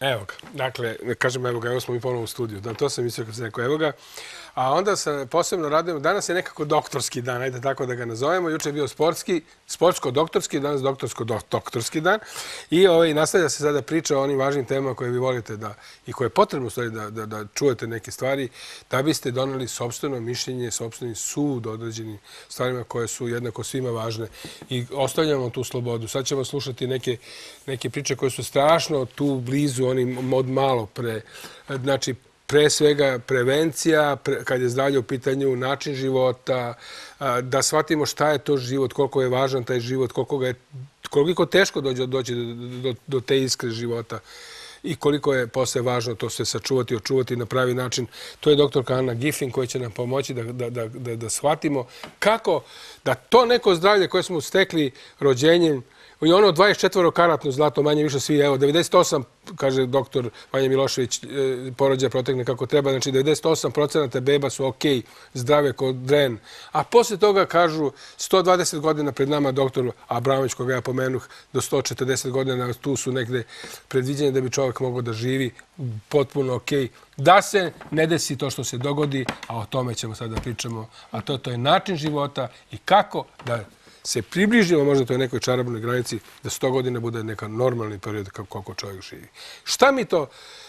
Evo ga. Dakle, kažem evo ga, evo smo mi ponovno u studiju. Da, to sam mislio kad sam rekao evo ga. A onda se posebno radujemo, danas je nekako doktorski dan, ajde tako da ga nazovemo. Juče je bio sportsko-doktorski, danas doktorsko-doktorski dan. I nastavlja se sada priča o onim važnim temama koje vi volite i koje je potrebno da čujete neke stvari, da biste doneli sopstveno mišljenje, sopstveni sud o određenim stvarima koje su jednako svima važne. I ostavljamo tu slobodu. Sad ćemo slušati neke priče koje su strašno tu blizu, onim od malo pre, znači, pre svega prevencija, kad je zdravlje u pitanju, način života, da shvatimo šta je to život, koliko je važan taj život, koliko teško doći do te iskre života i koliko je posle važno to sve sačuvati, očuvati na pravi način. To je doktorka Ana Giffin koja će nam pomoći da shvatimo kako da to neko zdravlje koje smo stekli rođenjem i ono 24-karatno zlato, manje više svi, evo, 98, kaže doktor Vanja Milošević, porođaja protekne kako treba, znači 98% beba su okej, zdrave kao dren. A posle toga kažu 120 godina pred nama doktor Abramović, koga ja pomenuh, do 140 godina, tu su negde predviđene da bi čovjek mogao da živi potpuno okej. Da se ne desi to što se dogodi, a o tome ćemo sada da pričamo, a to je način života i kako da se približimo možda toj nekoj čarobnoj granici da 100 godina bude neka normalni period kako čovjek živi. Šta mi to,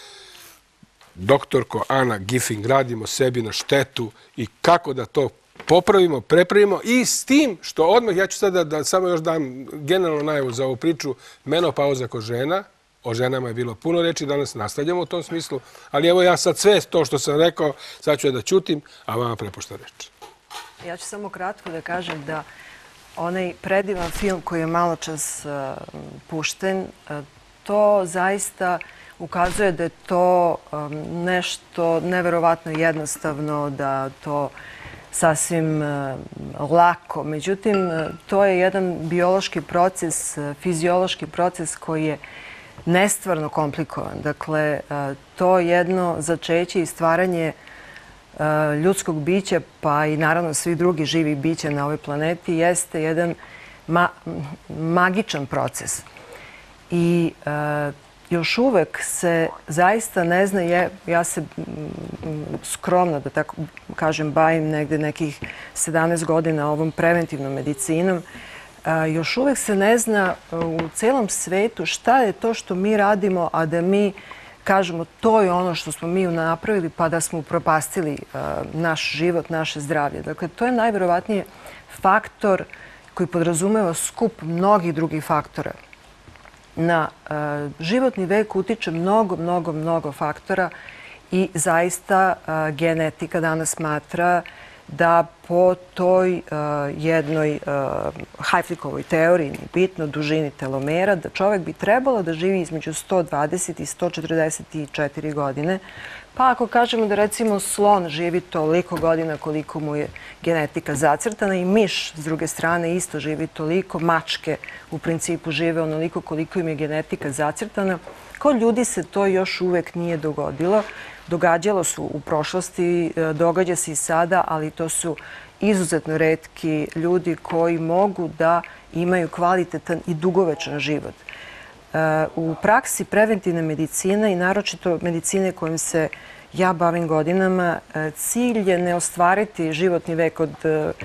doktorko Ana Giffin, radimo sebi na štetu i kako da to popravimo, prepravimo i s tim što odmah, ja ću sada da samo još dam generalno najavu za ovu priču, menopauza kod žena, o ženama je bilo puno reči, danas nastavljamo u tom smislu, ali evo ja sad sve to što sam rekao, sad ću ja da ćutim, a vama prepuštam reč. Ja ću samo kratko da kažem da onaj predivan film koji je maločas pušten, to zaista ukazuje da je to nešto neverovatno jednostavno, da to sasvim lako. Međutim, to je jedan biološki proces, fiziološki proces koji je nestvarno komplikovan. Dakle, to jedno začeće i stvaranje ljudskog bića, pa i naravno svi drugi živi bića na ovoj planeti, jeste jedan magičan proces. I još uvek se zaista ne zna, ja se skromno, da tako kažem, bavim negde nekih 17 godina ovom preventivnom medicinom, još uvek se ne zna u celom svetu šta je to što mi radimo, a da mi kažemo to je ono što smo mi napravili pa da smo upropastili naš život, naše zdravlje. Dakle, to je najverovatnije faktor koji podrazumeva skup mnogih drugih faktora. Na životni vek utiče mnogo faktora i zaista genetika danas smatra da po toj jednoj Hayflickovoj teoriji, bitno dužini telomera, da čovjek bi trebalo da živi između 120 i 144 godine. Pa ako kažemo da recimo slon živi toliko godina koliko mu je genetika zacrtana i miš s druge strane isto živi toliko, mačke u principu žive onoliko koliko im je genetika zacrtana, kod ljudi se to još uvek nije dogodilo. Događalo su u prošlosti, događa se i sada, ali to su izuzetno retki ljudi koji mogu da imaju kvalitetan i dugovečan život. U praksi preventivne medicine i naročito medicine kojim se ja bavim godinama, cilj je ne ostvariti životni vek od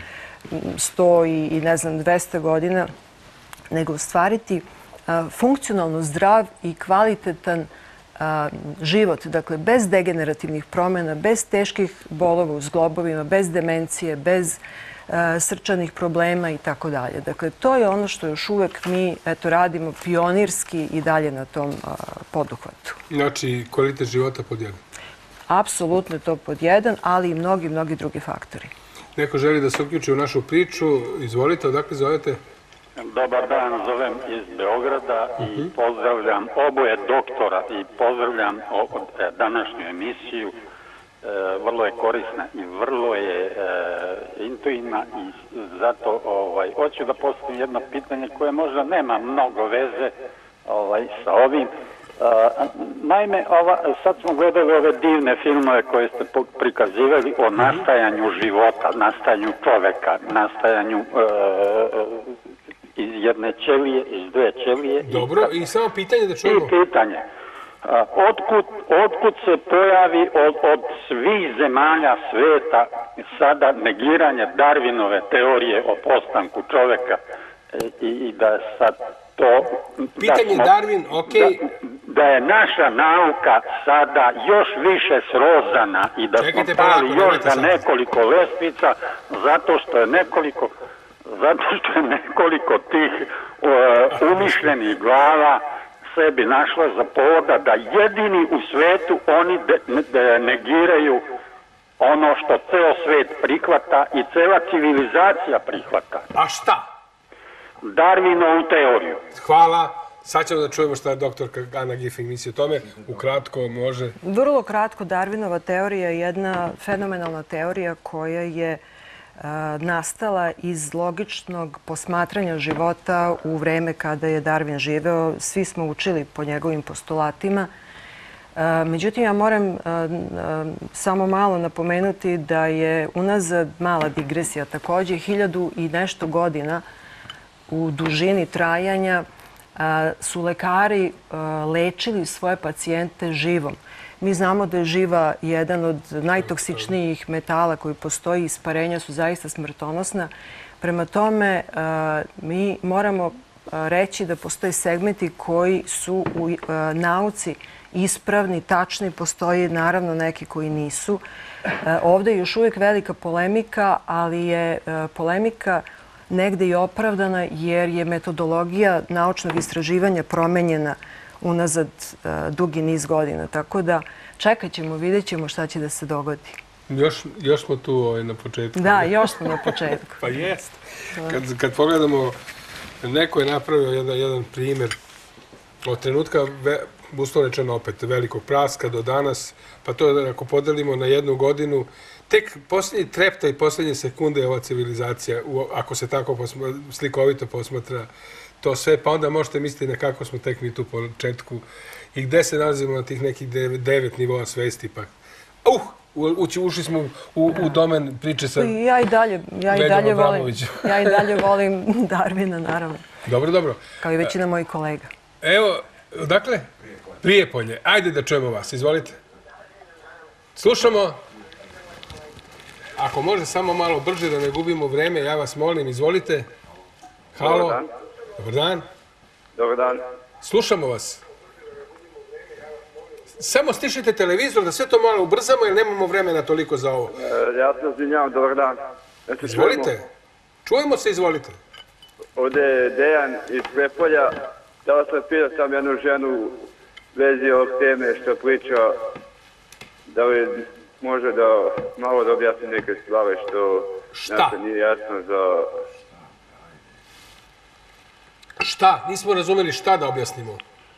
100 i ne znam 200 godina, nego ostvariti funkcionalno zdrav i kvalitetan život, dakle, bez degenerativnih promjena, bez teških bolova u zglobovima, bez demencije, bez srčanih problema i tako dalje. Dakle, to je ono što još uvek mi radimo pionirski i dalje na tom poduhvatu. Znači, kvalitet života pod jedan? Apsolutno je to pod jedan, ali i mnogi drugi faktori. Neko želi da se uključi u našu priču. Izvolite, odakle zovete? Dobar dan, zovem iz Beograda i pozdravljam oboje doktora i pozdravljam današnju emisiju. Vrlo je korisna i vrlo je intuitivna i zato hoću da postavim jedno pitanje koje možda nema mnogo veze sa ovim. Naime, sad smo gledali ove divne filmove koje ste prikazivali o nastajanju života, nastajanju čoveka, nastajanju iz jedne ćelije, iz dve ćelije. Dobro, i samo pitanje da čujemo. I pitanje. Otkud se pojavi od svih zemalja sveta sada negiranje Darwinove teorije o postanku čoveka i da sad to... Pitanje Darwin, okej. Da je naša nauka sada još više srozana i da smo pali još za nekoliko lestvica zato što je nekoliko tih umišljenih glava sebi našla za povoda da jedini u svetu oni negiraju ono što ceo svet prihvata i cela civilizacija prihvata. A šta? Darwinovu teoriju. Hvala. Sad ćemo da čujemo šta je doktorka Ana Giffing misli o tome. Ukratko može... Vrlo kratko, Darwinova teorija je jedna fenomenalna teorija koja je nastala iz logičnog posmatranja života u vreme kada je Darwin živeo. Svi smo učili po njegovim postulatima. Međutim, ja moram samo malo napomenuti da je unazad, mala digresija takođe, 1000 i nešto godina u dužini trajanja su lekari lečili svoje pacijente živom. Mi znamo da je živa jedan od najtoksičnijih metala koji postoji. Isparenja su zaista smrtonosna. Prema tome, mi moramo reći da postoje segmenti koji su u nauci ispravni, tačni. Postoji naravno neki koji nisu. Ovde je još uvijek velika polemika, ali je polemika negde i opravdana jer je metodologija naučnog istraživanja promenjena unazad dugi niz godina. Tako da čekat ćemo, vidjet ćemo šta će da se dogodi. Još smo tu na početku. Da, još smo na početku. Pa jest. Kad pogledamo, neko je napravio jedan primjer od trenutka, uslovno rečeno opet, velikog praska do danas, pa to ako podelimo na 1 godinu, tek posljednji trepta i posljednje sekunde je ova civilizacija, ako se tako slikovito posmatra to sve, pa onda možete misliti na kako smo tek mi tu po početku i gde se nalazimo na tih nekih 9 nivoa svesti. Pa, ušli smo u domen priče sa Veljom Abramovićem. Ja i dalje volim Darwina, naravno. Dobro. Kao i većina mojih kolega. Evo, dakle, Prijepolje. Ajde da čujemo vas, izvolite. Slušamo. Ako može samo malo brže da ne gubimo vreme, ja vas molim, izvolite. Halo. Dobar dan. Dobar dan. Slušamo vas. Samo stišite televizor da sve to malo ubrzamo jer nemamo vremena toliko za ovo. Ja se izvinjavam, dobar dan. Izvolite. Čujemo se, izvolite. Ovdje je Dejan iz Prijepolja. Da sam pitao sam jednu ženu u vezi ovog teme što priča, da li može da malo da objasni neke stvari što nam nije jasno za... Šta? Nismo razumeli šta da objasnimo.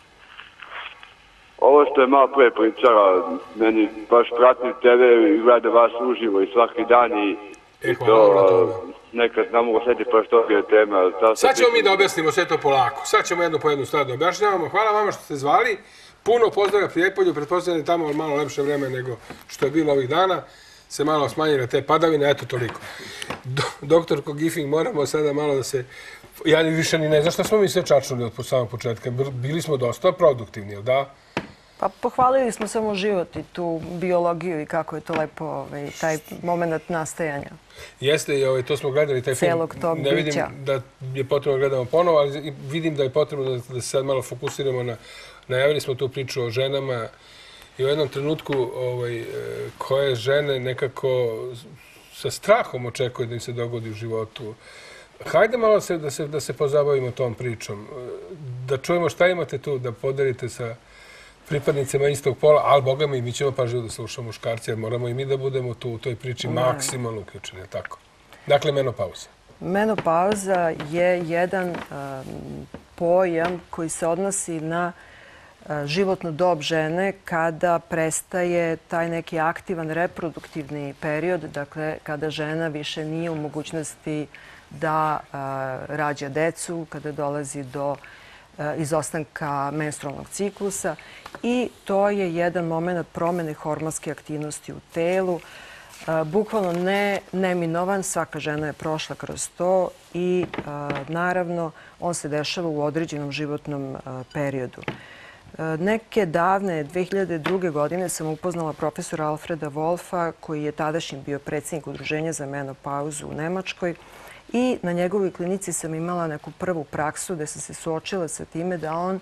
Ovo što je malo pre pričala, meni baš pratim TV i gleda vas uživo i svaki dan i to nekad ne mogu sjetiti pa što je tema. Sad ćemo mi da objasnimo sve to polako. Sad ćemo jednu po jednu stvar da objašnjavamo. Hvala vama što ste zvali. Puno pozdrava Prijepolju. Pretpostavljam da je tamo malo lepše vreme nego što je bilo ovih dana. Se malo smanjile te padavine, eto toliko. Doktorko Giffing, moramo sada malo da se... Ja više ni ne znam šta smo mi sve čačnuli od samog početka. Bili smo dosta produktivni, jel da? Pa pohvalili smo samo život i tu biologiju i kako je to lepo, taj moment nastajanja. Jeste, i to smo gledali, taj film. Celog tog bića. Ne vidim da je potrebno da gledamo ponovo, ali vidim da je potrebno da se sad malo fokusiramo na... Najavili smo tu priču o ženama i u jednom trenutku koje žene nekako sa strahom očekuju da im se dogodi u životu. Hajde malo da se pozabavimo tom pričom. Da čujemo šta imate tu, da podelite sa pripadnicima istog pola, ali Boga mi ćemo pažljivo da slušamo muškarci, jer moramo i mi da budemo tu u toj priči maksimalno uključeni, tako? Dakle, menopauza. Menopauza je jedan pojam koji se odnosi na životnu dob žene kada prestaje taj neki aktivan reproduktivni period, dakle, kada žena više nije u mogućnosti da rađa decu, kada dolazi do izostanka menstrualnog ciklusa i to je jedan moment promene hormonske aktivnosti u telu. Bukvalno neminovan, svaka žena je prošla kroz to i naravno on se dešava u određenom životnom periodu. Neke davne 2002. godine sam upoznala profesora Alfreda Wolfa, koji je tadašnji bio predsjednik Udruženja za menopauzu u Nemačkoj. I na njegovoj klinici sam imala neku prvu praksu gde sam se suočila sa time da on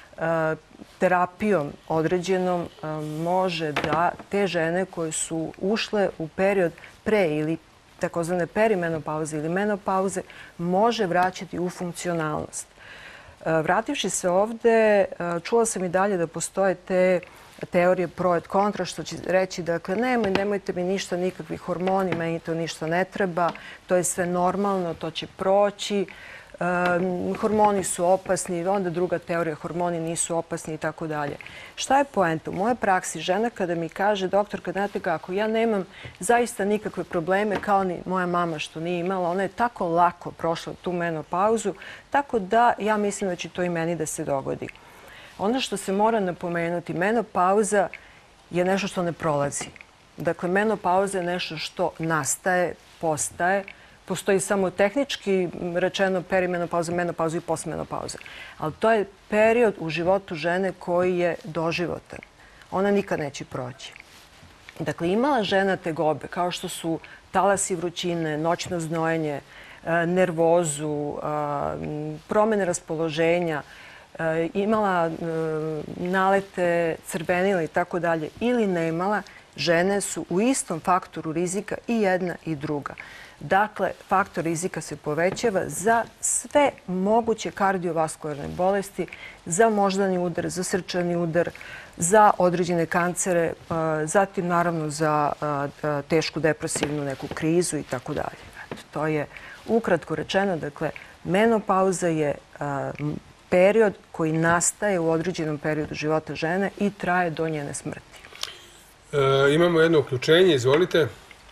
terapijom određenom može da te žene koje su ušle u period pre ili takozvane perimenopauze ili menopauze može vraćati u funkcionalnost. Vrativši se ovde, čula sam i dalje da postoje te teorije pro et kontra, što će reći, dakle, nemojte mi ništa, nikakvi hormoni, meni to ništa ne treba, to je sve normalno, to će proći, hormoni su opasni, onda druga teorija, hormoni nisu opasni i tako dalje. Šta je poenta? U mojoj praksi žena kada mi kaže, doktorka, znate kako, ja nemam zaista nikakve probleme kao ni moja mama što nije imala, ona je tako lako prošla tu menopauzu, tako da ja mislim da će to i meni da se dogodi. Ono što se mora napomenuti, menopauza je nešto što ne prolazi. Dakle, menopauza je nešto što nastaje, postaje. Postoji samo tehnički rečeno perimenopauza, menopauza i postmenopauza. Ali to je period u životu žene koji je doživotan. Ona nikad neće proći. Dakle, imala žena tegobe kao što su talasi vrućine, noćno znojenje, nervozu, promene raspoloženja, imala nalete, crvenila i tako dalje ili nemala, žene su u istom faktoru rizika i jedna i druga. Dakle, faktor rizika se povećava za sve moguće kardiovaskularne bolesti, za moždani udar, za srčani udar, za određene kancere, zatim naravno za tešku depresivnu neku krizu i tako dalje. To je ukratko rečeno, dakle, menopauza je period koji nastaje u određenom periodu života žene i traje do njene smrti. Imamo jedno uključenje, izvolite.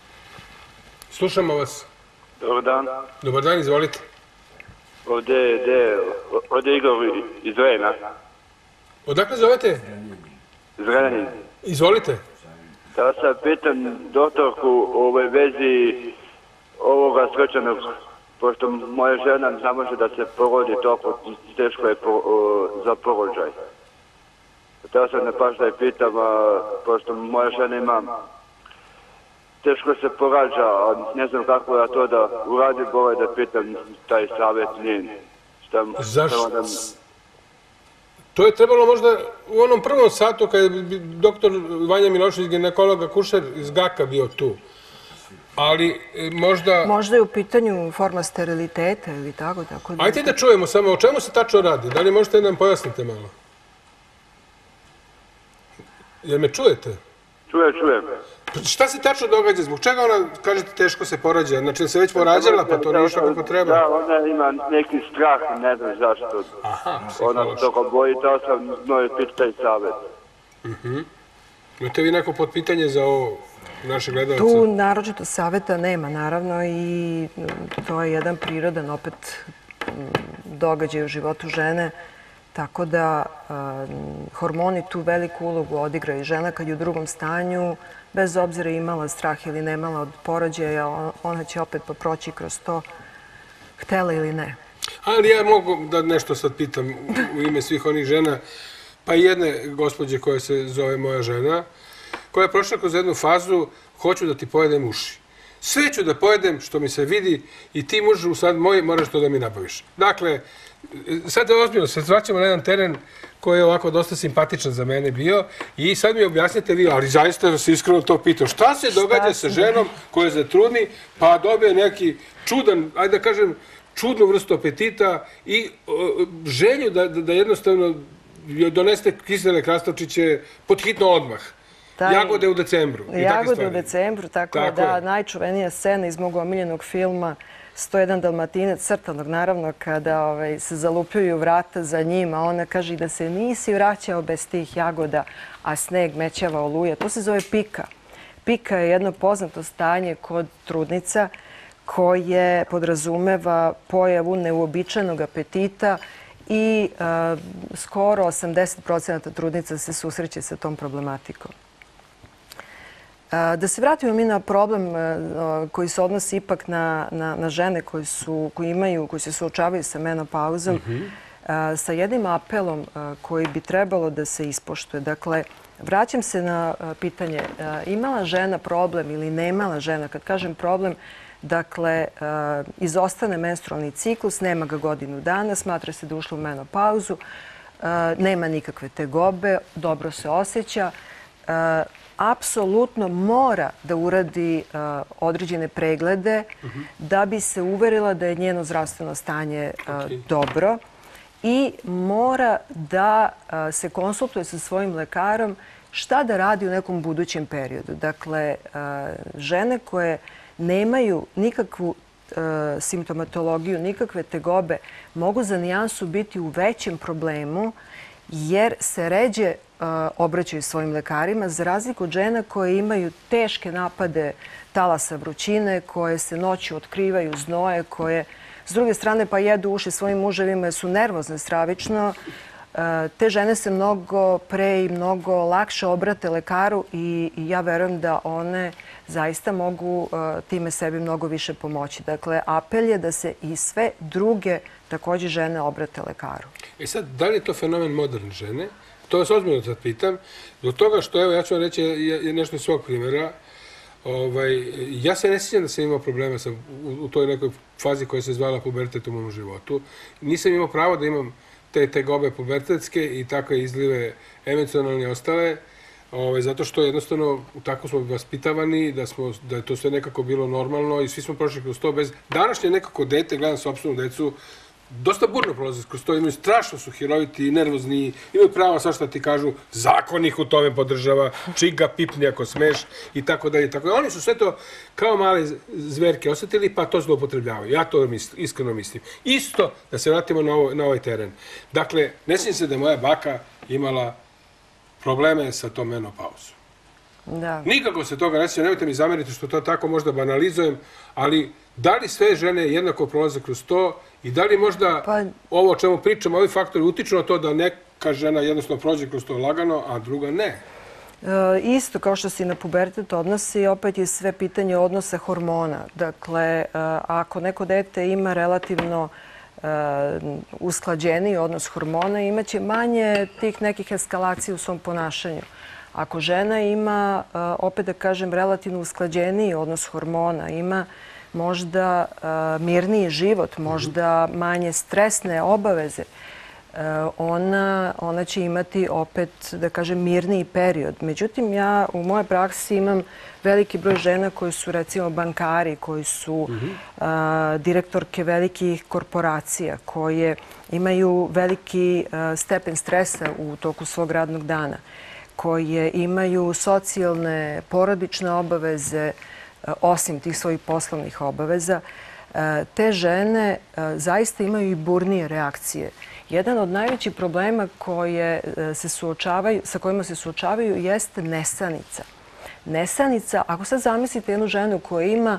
Slušamo vas. Dobar dan. Dobar dan, izvolite. Ovdje je Igor iz Rena. Odakle zovete? Iz Renin. Izvolite. Da sad pitam doktorku u vezi ovoga srčanog, pošto moja žena ne može da se porodi, toliko teško je za porođaj. Da sad ne paš da je pitam, pošto moja žena ima teško se porađa, a ne znam kako ja to da uradim, bolje da pitam taj savjet njen. Zašto? To je trebalo možda u onom prvom satu kada je doktor Vanja Milošević, ginekologa Kušer iz GAK-a bio tu. Ali možda... Možda je u pitanju forma steriliteta ili tako. Ajde da čujemo samo o čemu se tačno radi. Da li možete nam pojasnite malo? Jel me čujete? Čujem. Šta se tačno događa? Zbog čega ona, kažete, teško se porađa? Znači, se već porađala, pa to nije išlo kako treba? Da, ona ima neki strah, ne znam zašto. Aha, ona toga boji, da sam mnoj pitaj savjet. Imate vi neko potpitanje za ovo naše gledalce? Tu naročito savjeta nema, naravno, i to je jedan prirodan opet događaj u životu žene. Tako da hormoni tu veliku ulogu odigraju. Žena kad je u drugom stanju, bez obzira imala strah ili nemala od porođaja, ona će opet proći kroz to, htela ili ne. Ali ja mogu da nešto sad pitam u ime svih onih žena, pa i jedne gospođe koja se zove moja žena, koja je prošla kroz jednu fazu, hoću da ti pojedem uši. Sve ću da pojedem što mi se vidi i ti mužu sad moj moraš to da mi nabaviš. Dakle, sad je ozbiljno, se vraćamo na jedan teren koji je ovako dosta simpatičan za mene bio i sad mi objasnite vi, ali zaista se iskreno to pitao, šta se događa sa ženom koja se zatrudni pa dobije neki čudan, ajde da kažem, čudnu vrstu apetita i želju da jednostavno doneste kisele krastavčiće pod hitno odmah. Jagode u decembru. Jagode u decembru, tako da najčuvenija scena iz mog omiljenog filma 101 Dalmatinac, crtanog naravno, kada se zalupljuju vrata za njim, a ona kaže da se nisi vraćao bez tih jagoda, a sneg mećava oluja. To se zove pika. Pika je jedno poznato stanje kod trudnica koje podrazumeva pojavu neuobičajenog apetita i skoro 80% trudnica se susreće sa tom problematikom. Da se vratimo mi na problem koji se odnosi ipak na žene koji se suočavaju sa menopauzom. sa jednim apelom koji bi trebalo da se ispoštuje. Dakle, vraćam se na pitanje imala žena problem ili nemala žena. Kad kažem problem, dakle, izostane menstrualni ciklus, nema ga godinu dana, smatra se da ušla u menopauzu, nema nikakve tegobe, dobro se osjeća. Apsolutno mora da uradi određene preglede da bi se uverila da je njeno zdravstveno stanje dobro i mora da se konsultuje sa svojim lekarom šta da radi u nekom budućem periodu. Dakle, žene koje nemaju nikakvu simptomatologiju, nikakve tegobe, mogu za nijansu biti u većem problemu jer se ređe obraćaju svojim lekarima, za razliku od žena koje imaju teške napade talasa vrućine, koje se noću otkrivaju znoje, koje s druge strane pa jedu uši svojim muževima jer su nervozne stravično. Te žene se mnogo pre i mnogo lakše obrate lekaru i ja verujem da one zaista mogu time sebi mnogo više pomoći. Dakle, apel je da se i sve druge takođe žene obrate lekaru. Sad, da li je to fenomen moderne žene? To vas ozbiljno sad pitam. Zbog toga što, evo, ja ću vam reći nešto iz svog primjera. Ja se ne sjećam da sam imao problema u toj nekoj fazi koja se zvala pubertet u mom životu. Nisam imao pravo da imam te tegobe pubertetske i takve izlive emocionalne i ostale, zato što jednostavno tako smo vaspitavani, da je to sve nekako bilo normalno i svi smo prošli kroz to bez... Današnje nekako dete, gledam sopstvenu decu, dosta burno prolaze kroz to, imaju strašno su hiroviti, nervozni, imaju pravo sa šta ti kažu, zakon ih u tome podržava, čik ga pipni ako smeš i tako dalje. Oni su sve to kao male zverke osetili pa to zloupotrebljavaju. Ja to iskreno mislim. Isto da se vratimo na ovaj teren. Dakle, ne sjećam se da je moja baka imala probleme sa tom menopauzom. Nikako se toga ne sjećam, nemojte mi zameriti što to tako možda banalizujem, ali da li sve žene jednako prolaze kroz to i da li možda ovo o čemu pričamo, ovi faktori utiču na to da neka žena jednostavno prođe kroz to lagano, a druga ne? Isto kao što se na pubertet odnosi, opet je sve pitanje odnosa hormona. Dakle, ako neko dete ima relativno usklađeniji odnos hormona, imaće manje tih nekih eskalacija u svom ponašanju. Ako žena ima, opet da kažem, relativno usklađeniji odnos hormona, ima možda mirniji život, možda manje stresne obaveze, ona će imati opet, da kažem, mirniji period. Međutim, ja u mojoj praksi imam veliki broj žena koji su, recimo, bankari, koji su direktorke velikih korporacija, koje imaju veliki stepen stresa u toku svog radnog dana, koje imaju socijalne, porodične obaveze, osim tih svojih poslovnih obaveza. Te žene zaista imaju i burnije reakcije. Jedan od najvećih problema sa kojima se suočavaju jeste nesanica. Nesanica, ako sad zamislite jednu ženu koja ima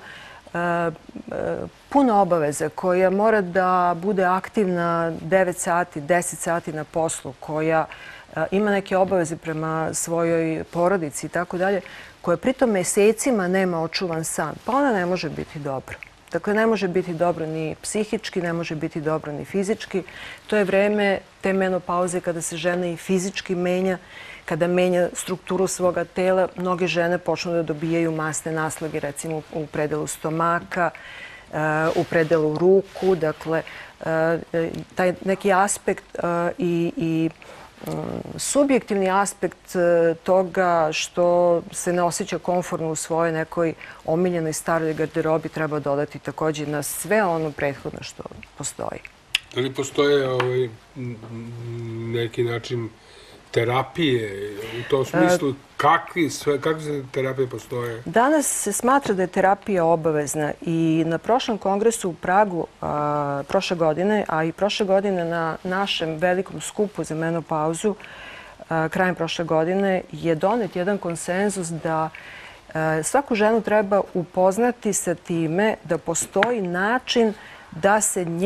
puno obaveza, koja mora da bude aktivna 9 sati, 10 sati na poslu, koja ima neke obaveze prema svojoj porodici i tako dalje, koja pritom mesecima nema očuvan san, pa ona ne može biti dobra. Dakle, ne može biti dobro ni psihički, ne može biti dobro ni fizički. To je vreme te menopauze kada se žena i fizički menja, kada menja strukturu svoga tela. Mnoge žene počnu da dobijaju masne naslage, recimo u predelu stomaka, u predelu ruku. Dakle, taj neki aspekt i subjektivni aspekt toga što se ne osjeća komfortno u svojoj nekoj omiljenoj staroj garderobi treba dodati također na sve ono prethodno što postoji. Da li postoje neki način terapije u tom smislu? Kakve terapije postoje? Danas se smatra da je terapija obavezna i na prošlom kongresu u Pragu prošle godine, a i prošle godine na našem velikom skupu za menopauzu krajem prošle godine je donet jedan konsenzus da svaku ženu treba upoznati sa time da postoji način da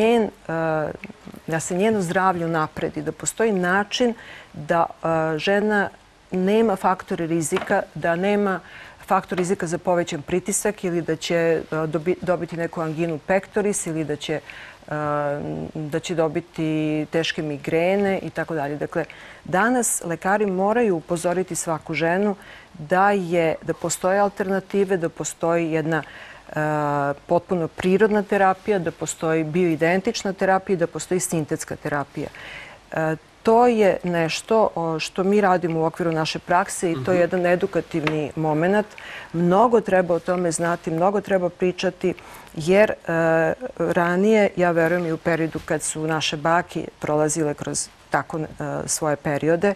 se njeno zdravlje unapredi, da postoji način da žena nema faktore rizika, da nema faktor rizika za povećan pritisak ili da će dobiti neku anginu pectoris ili da će da će dobiti teške migrene i tako dalje. Dakle, danas lekari moraju upozoriti svaku ženu da postoje alternative, da postoji jedna potpuno prirodna terapija, da postoji bioidentična terapija i da postoji sintetska terapija. To je nešto što mi radimo u okviru naše prakse i to je jedan edukativni moment. Mnogo treba o tome znati, mnogo treba pričati, jer ranije, ja verujem i u periodu kad su naše bake prolazile kroz tako svoje periode,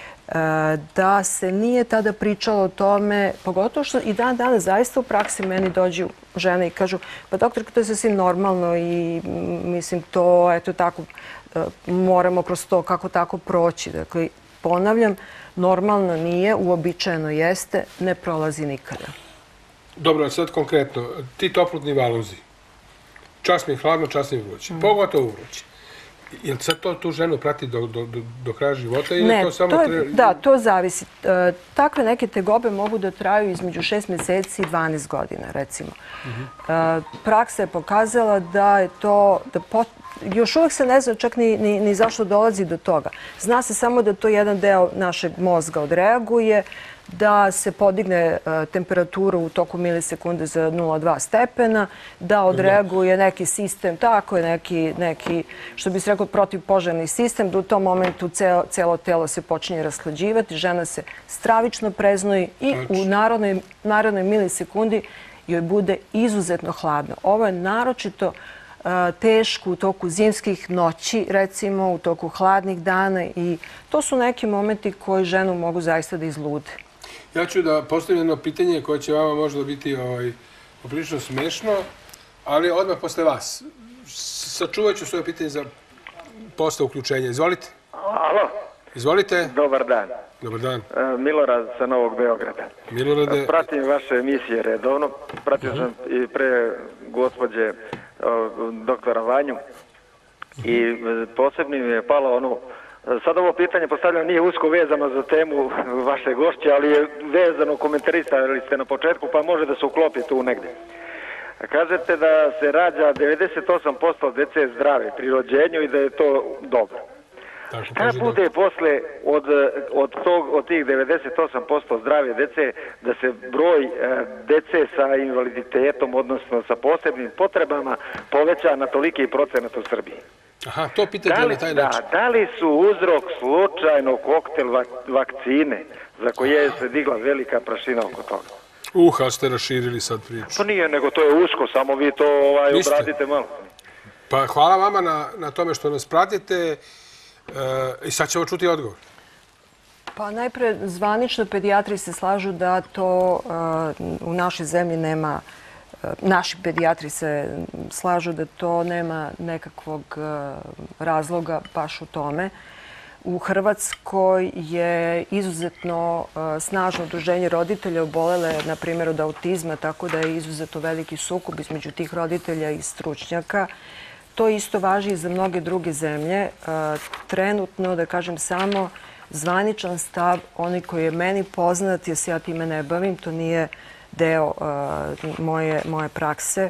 da se nije tada pričalo o tome, pogotovo što i dan danas zaista u praksi meni dođu žene i kažu pa doktor, to je sasvim normalno i mislim to, eto tako, moramo kroz to kako tako proći. Dakle, ponavljam, normalno nije, uobičajeno jeste, ne prolazi nikada. Dobro, sad konkretno, ti toplotni valozi, čas mi je hladno, čas mi je vruće, pogotovo vruće. Jel sad to tu ženu prati do kraja života ili to samo... Da, to zavisi. Takve neke tegobe mogu da traju između 6 meseci i 12 godina, recimo. Praksa je pokazala da je to... Još uvek se ne zna čak ni zašto dolazi do toga. Zna se samo da to jedan deo našeg mozga odreaguje, da se podigne temperatura u toku milisekunde za 0,2 stepena, da odreaguje neki sistem, tako je neki, što bi se rekao, protivpožarni sistem, da u tom momentu celo telo se počinje rashlađivati, žena se stravično preznoji i u narednoj milisekundi joj bude izuzetno hladno. Ovo je naročito teško u toku zimskih noći, recimo, u toku hladnih dana i to su neki momenti koji ženu mogu zaista da izlude. Ja ću da postavim jedno pitanje koje će vama možda biti poprilično smešno, ali odmah posle vas. Sačuvat ću svoje pitanje za posle uključenja. Izvolite. Alo. Izvolite. Dobar dan. Dobar dan. Milorad sa Novog Beograda. Milorade. Pratim vaše emisije redovno. Pratio sam i pre gospođe doktora Vanju i posebno mi je palo ono... Sad ovo pitanje postavljam nije usko vezano za temu vaše gošće, ali je vezano, komentarisali ste na početku, pa može da se uklopi tu negde. Kažete da se rađa 98% dece zdrave pri rođenju i da je to dobro. Šta bude posle od tih 98% zdrave dece da se broj dece sa invaliditetom, odnosno sa posebnim potrebama, poveća na toliki procenat u Srbiji? Aha, to pitate na taj način. Da li su uzrok slučajno koktel vakcine za koje se digla velika prašina oko toga? Ali ste raširili sad priču. Pa nije, nego to je usko, samo vi to obradite malo. Pa hvala vama na tome što nas pratite i sad ćemo čuti odgovor. Pa najpre, zvanično pedijatri se slažu da to u našoj zemlji nema. Naši pedijatri se slažu da to nema nekakvog razloga baš u tome. U Hrvatskoj je izuzetno snažno udruženje roditelja obolele, na primjer, od autizma, tako da je izuzetno veliki sukob između tih roditelja i stručnjaka. To isto važi i za mnoge druge zemlje. Trenutno, da kažem samo, zvaničan stav, onaj koji je meni poznat, jer se ja time ne bavim, to nije deo moje prakse.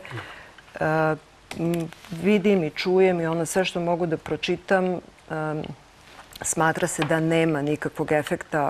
Vidim i čujem i ono sve što mogu da pročitam, smatra se da nema nikakvog efekta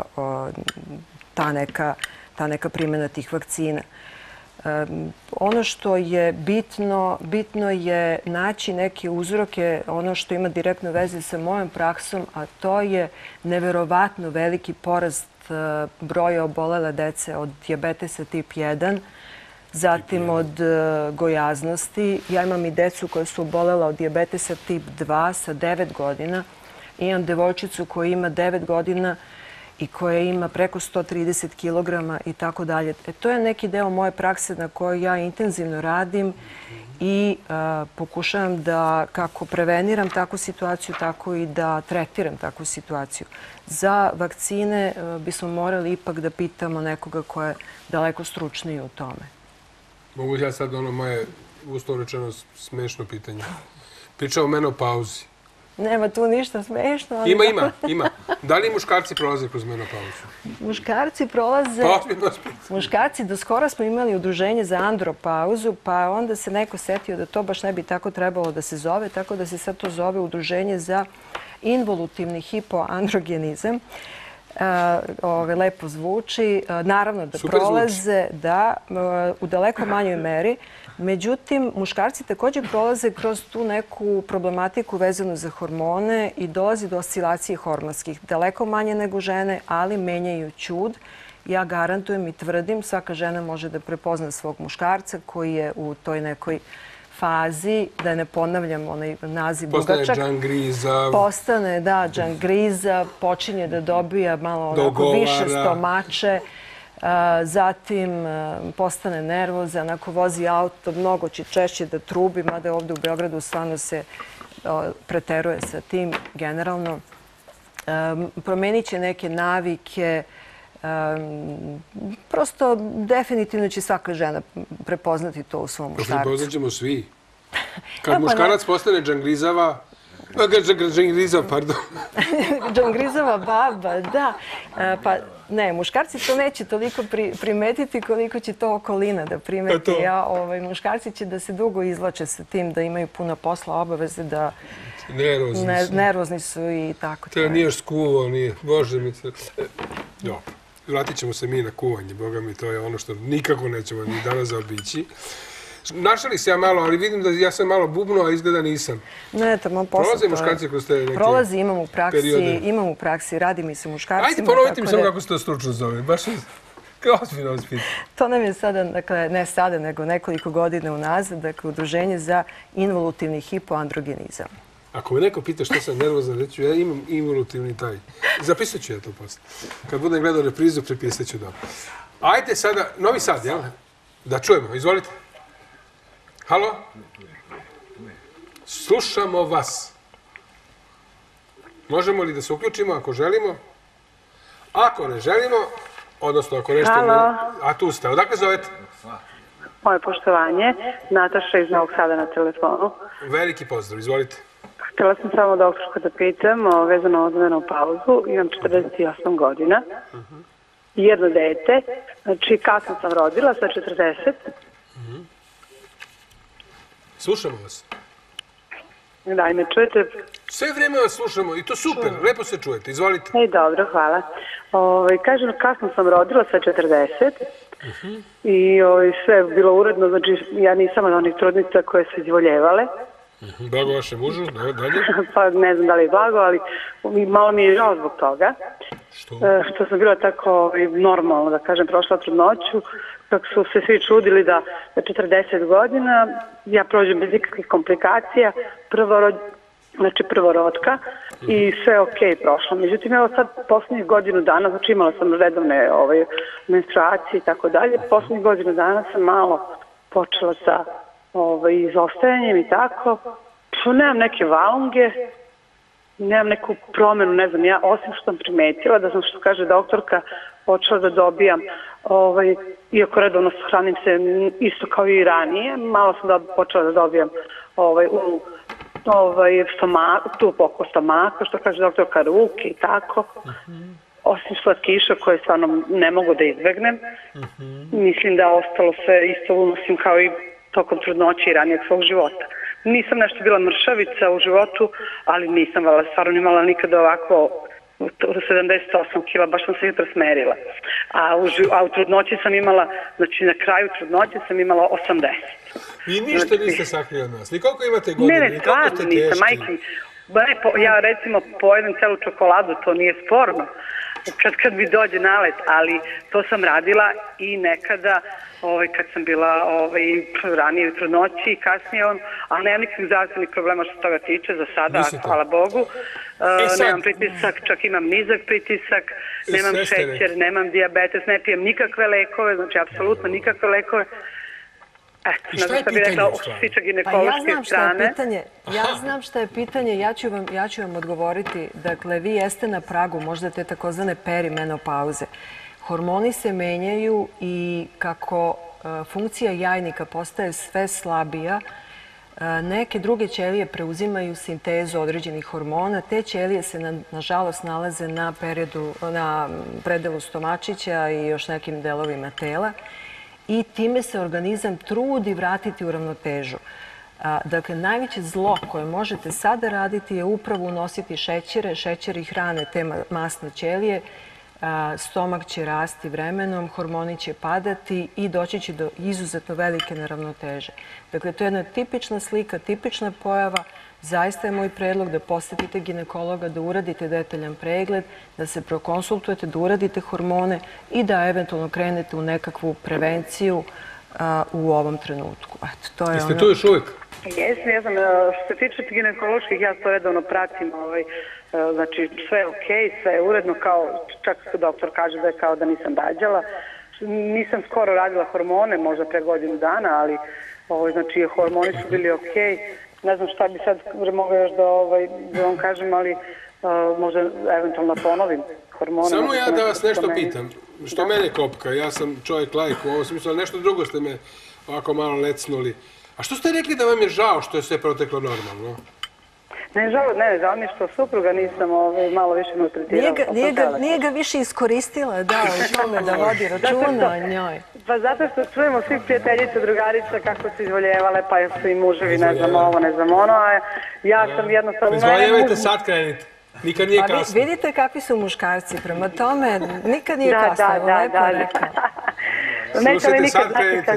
ta neka primjena tih vakcina. Ono što je bitno je naći neke uzroke, ono što ima direktno veze sa mojom praksom, a to je neverovatno veliki porast broja obolele dece od dijabetesa tip 1, zatim od gojaznosti. Ja imam i decu koja su obolela od dijabetesa tip 2 sa 9 godina. Imam devojčicu koja ima 9 godina i koja ima preko 130 kg i tako dalje. To je neki deo moje prakse na kojoj ja intenzivno radim i pokušavam da kako preveniram takvu situaciju, tako i da tretiram takvu situaciju. Za vakcine bismo morali ipak da pitamo nekoga ko je daleko stručniji u tome. Mogu ja sad ono moje uslovno rečeno smešno pitanje. Pričao o menopauzi. Nema tu ništa smešno. Ali Ima. Da li muškarci prolaze kroz menopauzu? Muškarci prolaze... Muškarci, do skoro smo imali udruženje za andropauzu, pa onda se neko setio da to baš ne bi tako trebalo da se zove, tako da se sad to zove udruženje za involutivni hipoandrogenizam. Lepo zvuči. Naravno da prolaze u daleko manjoj meri. Međutim, muškarci također prolaze kroz tu neku problematiku vezanu za hormone i dolazi do oscilacije hormonskih. Daleko manje nego žene, ali menjaju ćud. Ja garantujem i tvrdim, svaka žena može da prepozna svog muškarca koji je u toj nekoj fazi, da ne ponavljam onaj naziv dugačak. Postane džangrizav. Postane, da, džangrizav, počinje da dobija malo onako više stomače. Zatim postane nervozan, ako vozi auto, mnogo će češće da trubi, mada ovdje u Beogradu stvarno se preteruje sa tim generalno. Promenit će neke navike, prosto definitivno će svaka žena prepoznati to u svom muškarcu. Prepoznat ćemo svi. Kad muškarac postane džangrizava, džangrizav, pardon. Džangrizava baba, da. Pa ne, muškarci to neće toliko primetiti koliko će to okolina da primeti. Muškarci će da se dugo izvlače sa tim, da imaju puno posla, obaveze, da nervozni su i tako. To nije još skuvao, nije. Bože mi se... Vratit ćemo se mi na kuvanje, boga mi, to je ono što nikako nećemo ni danas zaobići. Našali se ja malo, ali vidim da ja sam malo bubnuo, a izgleda nisam. Ne, tamo posle. Prolaze muškarci kroz te neke periode? Prolazi, imam u praksi, radi mi se muškarcima. Ajde, ponovite mi samo kako se to stručno zove. Baš ozbiljno vas pitam. To nam je sada, dakle, ne sada, nego nekoliko godina unazad, dakle, udruženje za involutivni hipoandrogenizam. Ako me neko pita što sam nervozan, reću, ja imam involutivni taj. Zapisat ću ja to posle. Kad budem gledao reprizu, prepisat ću dobro. Ajde sada, Novi Sad, jel? Da čujemo, izvolite. Halo? Slušamo vas. Možemo li da se uključimo ako želimo? Ako ne želimo, odnosno ako nešto... Halo? A tu ste. Odakle zovete? Moje poštovanje. Nataša iz Novog Sada na telefonu. Veliki pozdrav, izvolite. Htjela sam samo doktorku da pitam vezano od menopauzu. Imam 48 godina. Jedno dete. Znači, kasno sam rodila, sa 40. Slušamo vas. Da, i me čujete? Sve vrijeme vas slušamo i to super, lepo se čujete. Izvolite. Dobro, hvala. Kažem, kasno sam rodila sa 40 i sve je bilo uredno, znači ja nisam od onih trudnica koje su izvoljevale. Blago vašem mužu, dalje? Pa ne znam da li je blago, ali malo mi je žao zbog toga. Što sam bila tako normalno, da kažem, prošla trudnoću, kako su se svi čudili da 40 godina ja prođem bez ikakvih komplikacija, prvorodka i sve okej prošlo. Međutim, evo sad posljednjih godinu dana, znači imala sam redovne menstruacije i tako dalje, posljednjih godinu dana sam malo počela sa izostajanjem i tako. Nemam neke valunge, nemam neku promjenu, ne znam, ja osim što sam primetila da sam, što kaže doktorka, počela da dobijam, iako redovno hranim se isto kao i ranije, malo sam počela da dobijam tu oko stomaka, što kaže doktorka, ruke i tako. Osim slatkiša koje stvarno ne mogu da izbegnem. Mislim da ostalo sve isto unosim kao i tokom trudnoće i ranijeg svog života. Nisam nešto bila mršavica u životu, ali nisam stvarno imala nikada ovako 78 kila, baš sam se jutro smerila. A u trudnoći sam imala, znači na kraju trudnoće sam imala 80. I ništa niste sakrili od nas. Ni koliko imate godina, ne, stvarno nisam, majke. Ja recimo pojedem celu čokoladu, to nije sporno. Kad mi dođe nalet, ali to sam radila i nekada kad sam bila ranije u trudnoći i kasnije ali nemam nikakvih zdravstvenih problema što se toga tiče za sada, hvala Bogu. Nemam pritisak, čak imam nizak pritisak, nemam šećer, nemam dijabetes, ne pijem nikakve lekove, znači apsolutno nikakve lekove. I šta je pitanje u stvari? Ja znam šta je pitanje, ja ću vam odgovoriti. Dakle, vi jeste na pragu možda te takozvane perimenopauze. Hormoni se menjaju i kako funkcija jajnika postaje sve slabija, neke druge ćelije preuzimaju sintezu određenih hormona. Te ćelije se, nažalost, nalaze na predelu stomačića i još nekim delovima tela i time se organizam trudi vratiti u ravnotežu. Dakle, najveće zlo koje možete sada raditi je upravo unositi šećere. Šećeri hrane te masne ćelije, stomak će rasti vremenom, hormoni će padati i doći će do izuzetno velike neravnoteže. Dakle, to je jedna tipična slika, tipična pojava. Zaista je moj predlog da posetite ginekologa, da uradite detaljan pregled, da se prokonsultujete, da uradite hormone i da eventualno krenete u nekakvu prevenciju u ovom trenutku. Jeste tu još uvijek? Jesam, ja znam, što se tiče ginekoloških, ja to redovno pratim, znači sve je okej, sve je uredno, kao čak doktor kaže da je kao da nisam rađala. Nisam skoro radila hormone, možda pre godinu dana, ali znači hormoni su bili okej. Ne znam šta bi sad mogla još da vam kažem, ali možda eventualno ponovim hormone. Samo ja da vas nešto pitam, što mene kopka, ja sam čovjek laik u ovom smislu, ali nešto drugo ste me ovako malo lecnuli. A što ste rekli da vam je žao što je sve proteklo normalno? Ne, žao mi što supruga nisam malo više maltretirala. Nije ga više iskoristila, da, u tome da vodi računa o njoj. Pa zato što čujemo svi prijateljice, drugarice kako su izvoljevale, pa su i muževi, ne znam ovo, ne znam ono, a ja sam jednostavno... Izvoljevajte sad, krenite. Nikad nije kasno. Vidite kakvi su muškarci, prema tome nikad nije kasno, lepo rekao. Slušajte, sad krenite.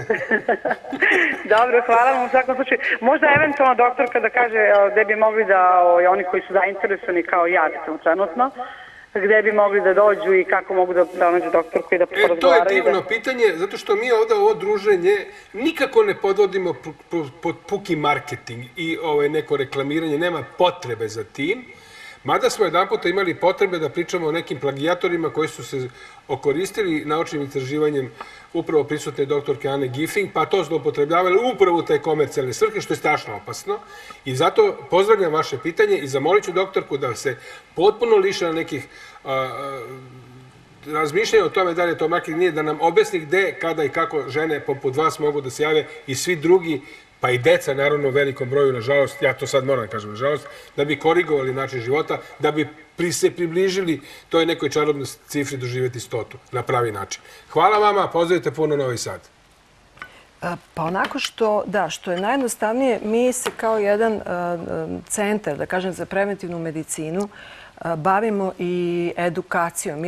Dobro, hvala vam u svakom slučaju. Možda eventualno doktorka da kaže gde bi mogli da, oni koji su zainteresovani kao ja, trenutno, gde bi mogli da dođu i kako mogu da pronađu doktorku i da porazgovaraju. To je divno pitanje, zato što mi ovdje ovo druženje nikako ne podvodimo pod puki marketing i neko reklamiranje, nema potrebe za tim. Mada smo jedan puta imali potrebe da pričamo o nekim plagijatorima koji su se okoristili naučnim istraživanjem upravo prisutne doktorke Ane Giffing, pa to zloupotrebljavali upravo u te komercijalne svrhe, što je strašno opasno. I zato pozdravljam vaše pitanje i zamolit ću doktorku da se potpuno liša nekih razmišljanja o tome da li je to marketing, nije, da nam objasni gde, kada i kako žene poput vas mogu da se jave i svi drugi, pa i deca, naravno, u velikom broju, nažalost, ja to sad moram da kažem, nažalost, da bi korigovali način života, da bi se približili toj nekoj čarobnoj cifri doživjeti 100 na pravi način. Hvala vama, pozdravite puno Novi Sad. Pa onako što je najjednostavnije, mi se kao jedan centar, da kažem, za preventivnu medicinu, bavimo i edukacijom.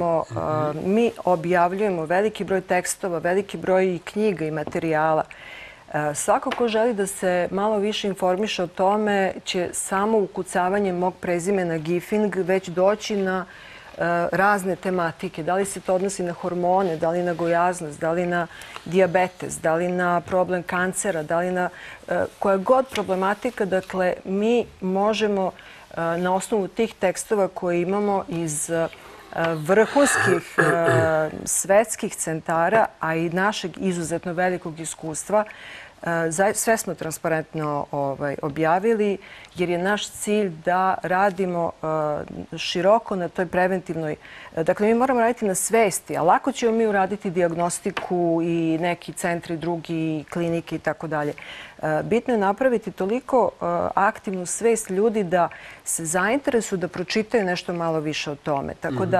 Mi objavljujemo veliki broj tekstova, veliki broj knjiga i materijala. Svako ko želi da se malo više informiše o tome će samo ukucavanjem mog prezimena Giffing već doći na razne tematike. Da li se to odnosi na hormone, da li na gojaznost, da li na dijabetes, da li na problem kancera, da li na koja god problematika. Dakle, mi možemo na osnovu tih tekstova koje imamo iz vrhunskih svetskih centara, a i našeg izuzetno velikog iskustva, sve smo transparentno objavili, jer je naš cilj da radimo široko na toj preventivnoj... Dakle, mi moramo raditi na svesti, a lako ćemo mi uraditi dijagnostiku i neki centri, drugi, klinike i tako dalje. Bitno je napraviti toliko aktivnu svest ljudi da se zainteresuju da pročitaju nešto malo više o tome. Tako da,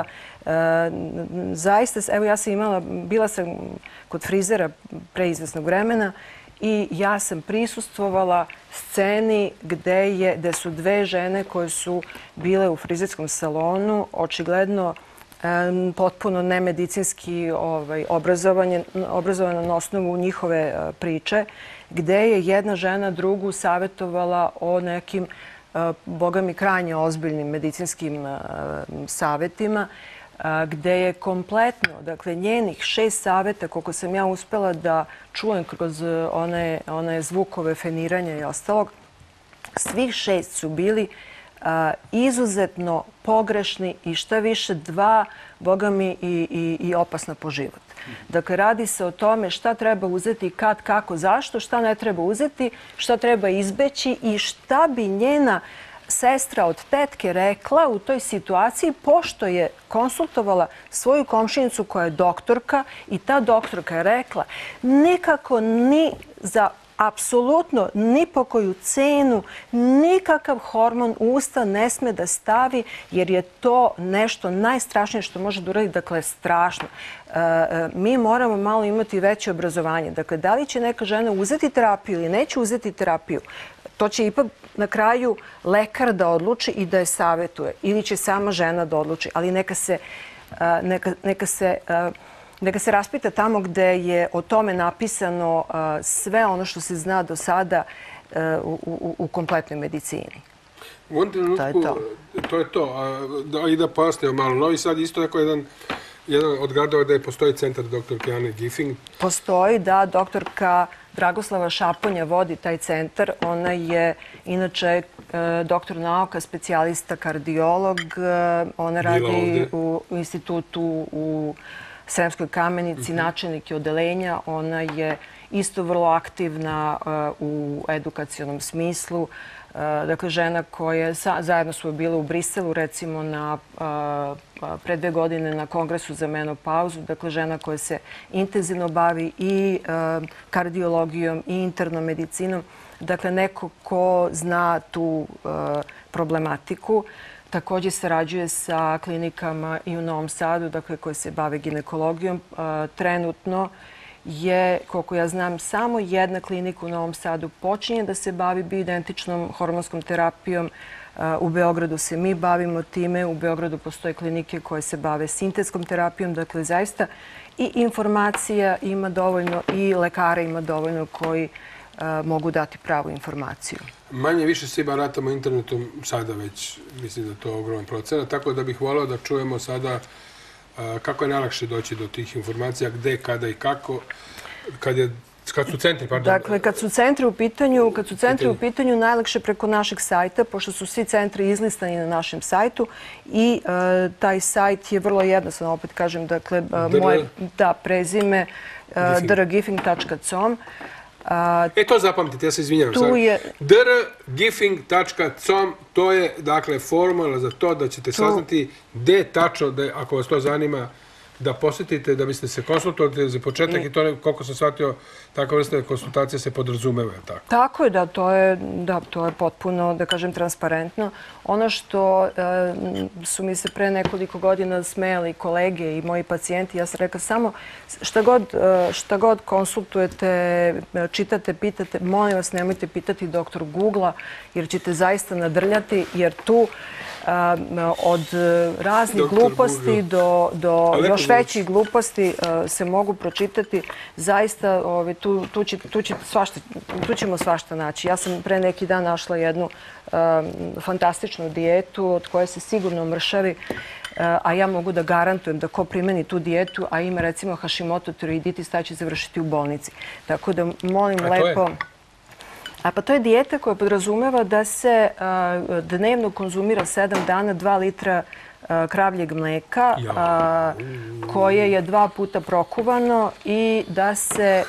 zaista, evo ja sam bila sam kod frizera pre izvesnog vremena i ja sam prisustvovala sceni gde su dve žene koje su bile u frizerskom salonu, očigledno potpuno nemedicinski obrazovane na osnovu njihove priče, gde je jedna žena drugu savjetovala o nekim, boga mi, krajnje ozbiljnim medicinskim savjetima, gde je kompletno, dakle, njenih 6 savjeta, koliko sam ja uspela da čujem kroz one zvukove feniranja i ostalog, svih 6 su bili izuzetno pogrešni i šta više 2, boga mi, i opasna po život. Dakle, radi se o tome šta treba uzeti, kad, kako, zašto, šta ne treba uzeti, šta treba izbeći i šta bi njena sestra od tetke rekla u toj situaciji, pošto je konsultovala svoju komšinicu koja je doktorka i ta doktorka je rekla nikako ni za apsolutno ni po koju cenu nikakav hormon u usta ne sme da stavi, jer je to nešto najstrašnije što može da uradi. Dakle, strašno. Mi moramo malo imati veće obrazovanje. Dakle, da li će neka žena uzeti terapiju ili neće uzeti terapiju, to će ipak na kraju lekar da odluči i da je savetuje. Ili će sama žena da odluči. Ali neka se raspita tamo gde je o tome napisano sve ono što se zna do sada u kompletnoj medicini. U ovom trenutku, to je to. I da pojasnimo malo. Novi Sad isto tako jedan od gradova gde postoji centar doktorke Ane Giffing. Postoji, da, doktorka Dragoslava Šaponja vodi taj centar. Ona je inače doktor nauka, specijalista kardiolog. Ona radi u institutu u Sremskoj Kamenici, načelnik je odeljenja. Ona je isto vrlo aktivna u edukacionom smislu. Dakle, žena koja zajedno su bile u Briselu, recimo pre 2 godine na Kongresu za menopauzu. Dakle, žena koja se intenzivno bavi i kardiologijom i internom medicinom. Dakle, neko ko zna tu problematiku. Također sarađuje sa klinikama i u Novom Sadu, dakle, koje se bave ginekologijom. Trenutno je, koliko ja znam, samo jedna klinika u Novom Sadu počinje da se bavi bioidentičnom hormonskom terapijom. U Beogradu se mi bavimo time. U Beogradu postoje klinike koje se bave sintetskom terapijom. Dakle, zaista i informacija ima dovoljno i lekara ima dovoljno koji mogu dati pravu informaciju. Manje više svi baratamo internetom sada već, mislim da je to ogroman procenat, tako da bih volao da čujemo sada kako je najlakše doći do tih informacija, gde, kada i kako, kad su centri, pardon. Dakle, kad su centri u pitanju, najlakše preko našeg sajta, pošto su svi centri izlistani na našem sajtu i taj sajt je vrlo jednostavno, opet kažem, dakle, moje prezime drgiffing.com. To zapamtite, ja se izvinjam. drgiffing.com, to je, dakle, formula za to da ćete saznati gde tačno, ako vas to zanima, da posjetite, da biste se konsultovali za početak i to, koliko sam shvatio, takva vrsta konsultacije se podrazumeva, tako? Tako je, to je potpuno, da kažem, transparentno. Ono što su mi se pre nekoliko godina smejali kolege i moji pacijenti, ja sam rekla samo šta god konsultujete, čitate, pitate, molim vas nemojte pitati doktor Google-a jer ćete zaista nadrljati, jer tu od raznih gluposti do još većih gluposti se mogu pročitati. Zaista tu ćemo svašta naći. Ja sam pre neki dan našla jednu fantastičnu dijetu od koje se sigurno mršavi, a ja mogu da garantujem da ko primeni tu dijetu, a ima recimo Hashimoto tiroiditis, taj će završiti u bolnici. Tako da molim lepo... Pa to je dijeta koja podrazumeva da se dnevno konzumira 7 dana 2 litra kravljeg mleka koje je 2 puta prokuvano i da se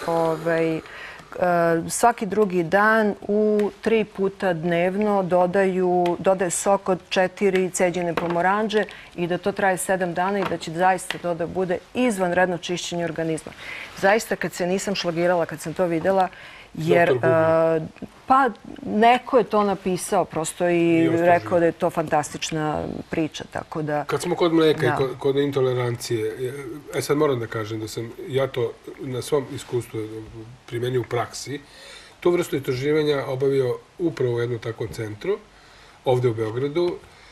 svaki drugi dan u 3 puta dnevno dodaje sok od 4 ceđene pomoranđe i da to traje 7 dana i da će zaista to da bude izvanredno čišćenje organizma. Zaista kad se nisam šlagirala, kad sam to vidjela, jer pa neko je to napisao prosto i rekao da je to fantastična priča, tako da... Kad smo kod mleka i kod intolerancije, sad moram da kažem da sam ja to na svom iskustvu primenio u praksi, tu vrstu istraživanja obavio upravo u jednom takvom centru, ovde u Beogradu,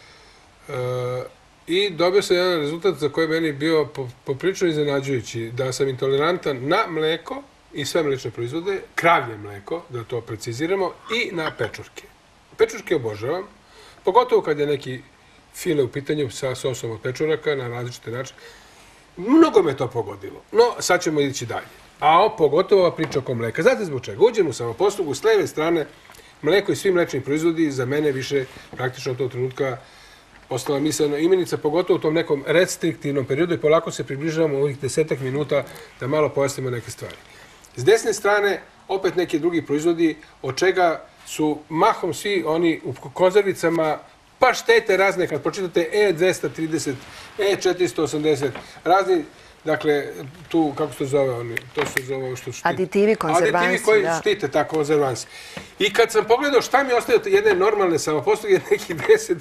i dobio sam jedan rezultat za koji meni bio poprilično iznenađujući, da sam intolerantan na mleko i sve mlečne proizvode, kravlje mleko, da to preciziramo, i na pečurke. Pečurke obožavam, pogotovo kad je neki file u pitanju sa sosom od pečuraka na različite načine. Mnogo me to pogodilo. No, sad ćemo ići dalje. A pogotovo ova priča oko mleka. Znate zbog čega? Uđem u samoposlugu, s leve strane mleko i svi mlečni proizvodi za mene više praktično od tog trenutka ostala mislena imenica, pogotovo u tom nekom restriktivnom periodu i polako se približavamo u ovih 10 minuta da malo pojasnimo neke stvari. S desne strane, opet neki drugi proizvodi, od čega su mahom svi oni u konzervicama, pa štete razne, kad pročitate E230, E480, razni dakle, tu, kako se to zove, to se zove ovo što štite. Aditivi, konzervansi, aditivi koji štite tako konzervansi. I kad sam pogledao šta mi ostaje od jedne normalne samoposluge, je nekih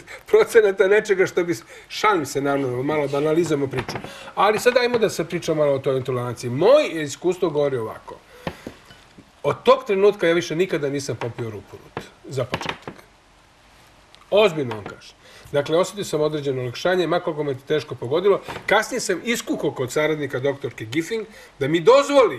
10% nečega što bi, šalim se naravno, malo da analizamo priču. Ali sad ajmo da se pričamo malo o toj intoleranciji. Moj iskustvo govori ovako. Od tog trenutka ja više nikada nisam popio ruporut, za početak. Ozbiljno vam kažem. Dakle, osjetio sam određeno olakšanje, makoliko me teško pogodilo. Kasnije sam iskukao kod saradnika doktorke Giffing da mi dozvoli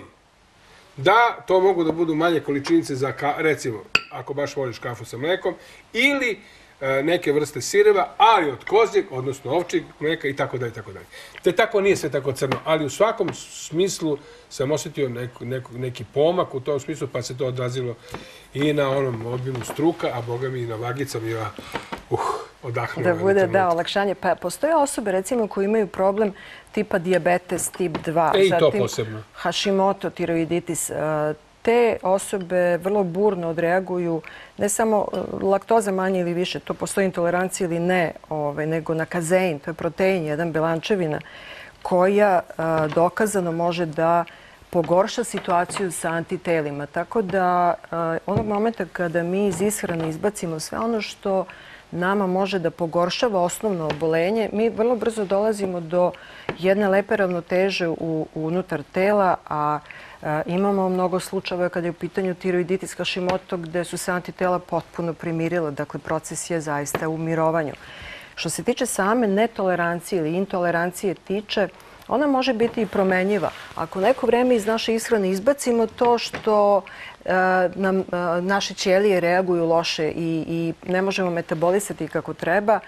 da to mogu da budu manje količinice za, recimo, ako baš voliš kafu sa mlekom, ili neke vrste sireva, ali od kozjeg, odnosno ovčjeg mleka i tako dalje, i tako dalje. Te tako nije sve tako crno, ali u svakom smislu sam osjetio neki pomak u tom smislu, pa se to odrazilo i na onom obimu struka, a boga mi i na vagicama, ja odahnuo. Da bude, da, olakšanje. Pa postoje osobe, recimo, koji imaju problem tipa dijabetes tip 2. I to posebno. Hashimoto, tiroiditis. Te osobe vrlo burno odreaguju, ne samo laktoza manje ili više, to postoji intolerancija ili ne, nego na kazein, to je protein, jedan belančevina, koja dokazano može da pogorša situaciju sa antitelima. Tako da onog momenta kada mi iz ishrane izbacimo sve ono što nama može da pogoršava osnovno obolenje, mi vrlo brzo dolazimo do jedne lepe ravnoteže unutar tela, a imamo mnogo slučajeva kada je u pitanju tiroiditis Hashimoto gde su se antitela potpuno primirila. Dakle, proces je zaista u mirovanju. Što se tiče same netolerancije ili intolerancije tiče, ona može biti i promenjiva. Ako neko vreme iz naše ishrane izbacimo to što nam naše ćelije reaguju loše i ne možemo metabolisati kako treba,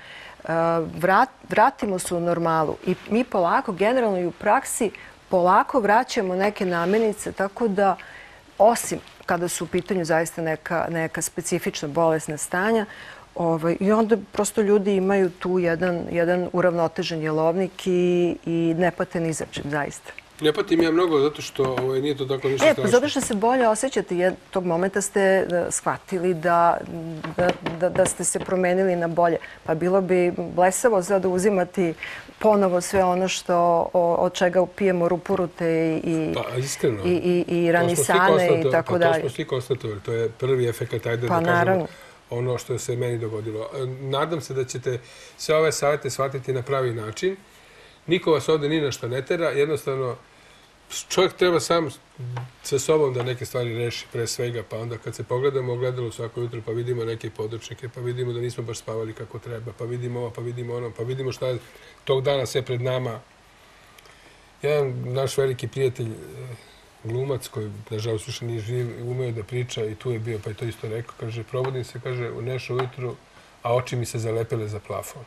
vratimo se u normalu i mi polako, generalno i u praksi, polako vraćamo neke namirnice, tako da, osim kada su u pitanju zaista neka specifična bolesna stanja, i onda prosto ljudi imaju tu jedan uravnotežen jelovnik i ne pate ni za čim, zaista. Ne patim ja mnogo zato što nije to tako ništa strašno. Zato što se bolje osjećate. Tog momenta ste shvatili da ste se promenili na bolje. Pa bilo bi blesavo sada uzimati ponovo sve ono od čega pijemo ruporute i ranisane i tako dalje. To smo svi konstatovali. To je prvi efekat, ajde da kažemo ono što se meni dogodilo. Nadam se da ćete sve ove savjete shvatiti na pravi način. Niko vas ovdje ni na što ne tera. Jednostavno, čovjek treba sam sa sobom da neke stvari reši pre svega, pa onda kad se pogledamo ogledalo svako jutro, pa vidimo neke područnike, pa vidimo da nismo baš spavali kako treba, pa vidimo ovo, pa vidimo ono, pa vidimo šta je tog dana sve pred nama. Jedan naš veliki prijatelj, glumac koji, nažalost, više nije živ, umeo da priča i tu je bio, pa je to isto rekao, kaže, probudim se, kaže, u nešto ujutru, a oči mi se zalepile za plafon.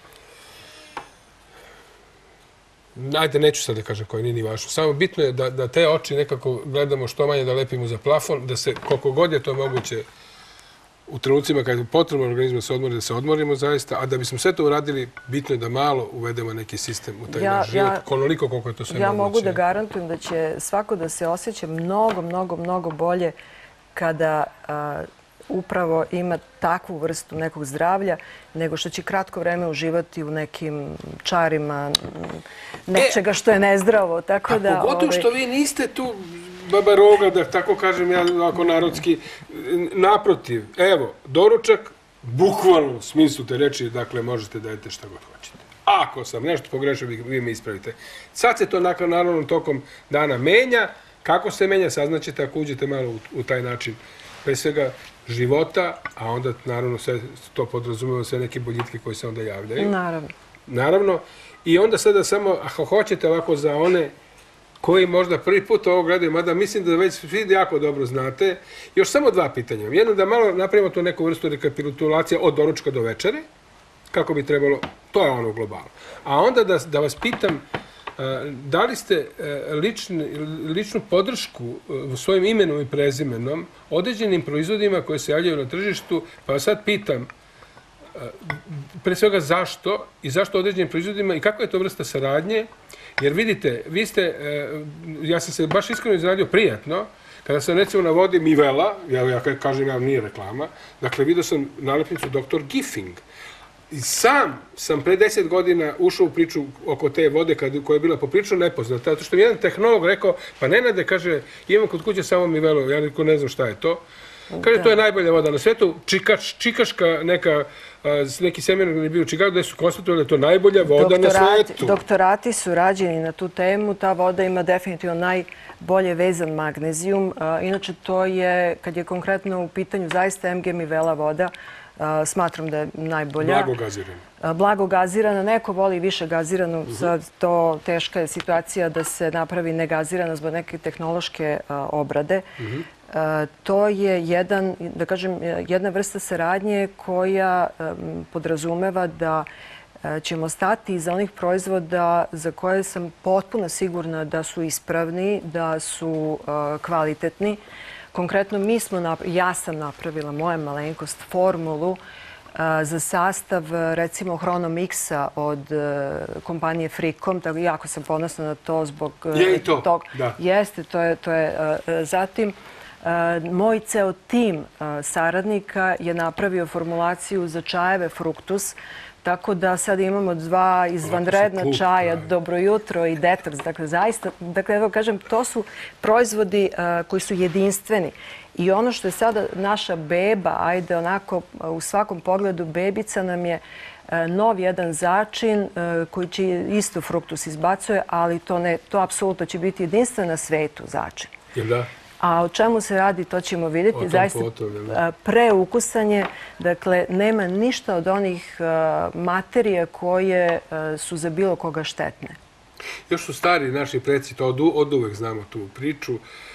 Ajde, neću sad da kažem koji nije ni važno. Samo bitno je da te oči nekako gledamo što manje da lepimo za plafon, da se koliko god je to moguće u trenucima kad je potrebno organizmu se odmori, da se odmorimo zaista, a da bismo sve to uradili, bitno je da malo uvedemo neki sistem u taj naš život, koliko koliko je to sve moguće. Ja mogu da garantujem da će svako da se osjeća mnogo bolje kada upravo ima takvu vrstu nekog zdravlja, nego što će kratko vreme uživati u nekim čarima nečega što je nezdravo. A pogotovo što vi niste tu baba roga, da tako kažem ja ovako narodski, naprotiv. Evo, doručak, bukvalno u smislu te reči, dakle, možete da jedete šta god hoćete. Ako sam nešto pogrešio, vi me ispravite. Sad se to naravno tokom dana menja. Kako se menja, saznaćete ako uđete malo u taj način. Pre svega života, a onda naravno sve to podrazumemo sve neke boljitke koje se onda javljaju. Naravno. I onda sada samo, ako hoćete ovako za one koji možda prvi put ovo gledaju, mada mislim da već svi jako dobro znate, još samo dva pitanja. Jedno da malo napravimo tu neku vrstu rekapitulacije od doručka do večere, kako bi trebalo, to je ono globalno. A onda da vas pitam, da li ste ličnu podršku svojim imenom i prezimenom određenim proizvodima koji se javljaju na tržištu, pa vas sad pitam, pre svega zašto i zašto određenim proizvodima i kako je to vrsta saradnje, jer vidite, vi ste, ja sam se baš iskreno izradio prijatno, kada sam recimo navodim Mivela, ja kažem ja nije reklama, dakle vidio sam nalepnicu Dr. Giffing, I sam sam pre 10 godina ušao u priču oko te vode koja je bila poprilično nepoznata, zato što mi jedan tehnolog rekao, pa Nenade, kaže, imam kod kuće samo Mivelo, ja ne znam šta je to. Kaže, to je najbolja voda na svetu, čikaška neki seminar je bio u Čikagu gde su konstatovali da je to najbolja voda na svetu. Doktorati su rađeni na tu temu, ta voda ima definitivno najbolje vezan magnezijum. Inače, to je, kad je konkretno u pitanju zaista MG Mivela voda, smatram da je najbolja. Blago gazirana. Blago gazirana. Neko voli više gaziranu. Sad to teška je situacija da se napravi negazirana zbog neke tehnološke obrade. To je jedna vrsta saradnje koja podrazumeva da ćemo stati iza onih proizvoda za koje sam potpuno sigurna da su ispravni, da su kvalitetni. Konkretno, ja sam napravila, moja malenkost, formulu za sastav, recimo, Hronomixa od kompanije Frikom. Jako sam ponosna na to zbog tog. Jeste, to je. Zatim, moj ceo tim saradnika je napravio formulaciju za čajeve Fructus, tako da sad imamo 2 izvanredna čaja, Dobro jutro i Detox. Dakle, zaista, evo kažem, to su proizvodi koji su jedinstveni. I ono što je sada naša beba, ajde onako u svakom pogledu bebica nam je nov jedan začin koji će isto Fructus izbacuje, ali to apsolutno će biti jedinstven na svetu začin. Jel da? A o čemu se radi, to ćemo vidjeti. Zaista preukusanje, dakle, nema ništa od onih materija koje su za bilo koga štetne. Još su stari naši preci, to od uvek znamo tu priču.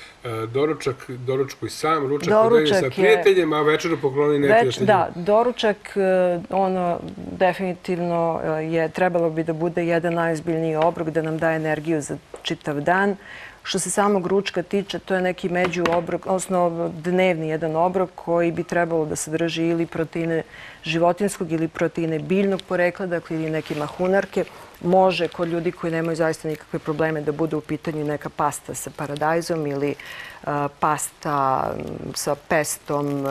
Doručak i sam, ručak podeljen sa prijateljem, a večeru pokloni neprijateljima. Da, doručak, ono definitivno trebalo bi da bude jedan najozbiljniji obrok, da nam daje energiju za čitav dan. Što se samog ručka tiče, to je neki međuobrok, odnosno dnevni jedan obrok koji bi trebalo da sadrži ili proteine životinskog ili proteine biljnog porekla, dakle ili neke mahunarke. Može kod ljudi koji nemaju zaista nikakve probleme da bude u pitanju neka pasta sa paradajzom ili pasta sa pestom,